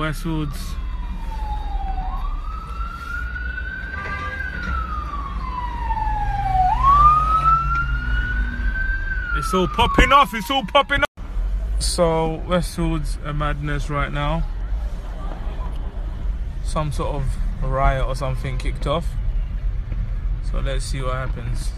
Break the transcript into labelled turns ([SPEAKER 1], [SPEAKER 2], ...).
[SPEAKER 1] Westfields. It's all popping off, it's all popping off. So Westfield's a madness right now. Some sort of riot or something kicked off. So let's see what happens.